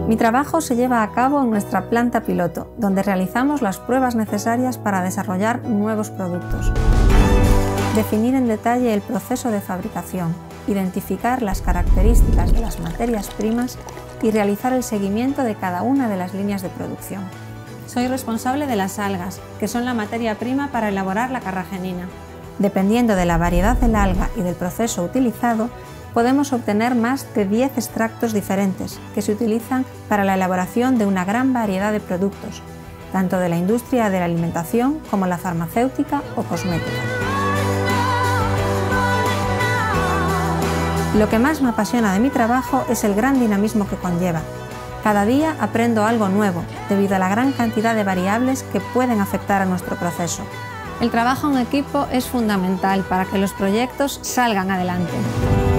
Mi trabajo se lleva a cabo en nuestra planta piloto, donde realizamos las pruebas necesarias para desarrollar nuevos productos. Definir en detalle el proceso de fabricación, identificar las características de las materias primas y realizar el seguimiento de cada una de las líneas de producción. Soy responsable de las algas, que son la materia prima para elaborar la carragenina. Dependiendo de la variedad del alga y del proceso utilizado, podemos obtener más de 10 extractos diferentes que se utilizan para la elaboración de una gran variedad de productos, tanto de la industria de la alimentación como la farmacéutica o cosmética. Lo que más me apasiona de mi trabajo es el gran dinamismo que conlleva. Cada día aprendo algo nuevo, debido a la gran cantidad de variables que pueden afectar a nuestro proceso. El trabajo en equipo es fundamental para que los proyectos salgan adelante.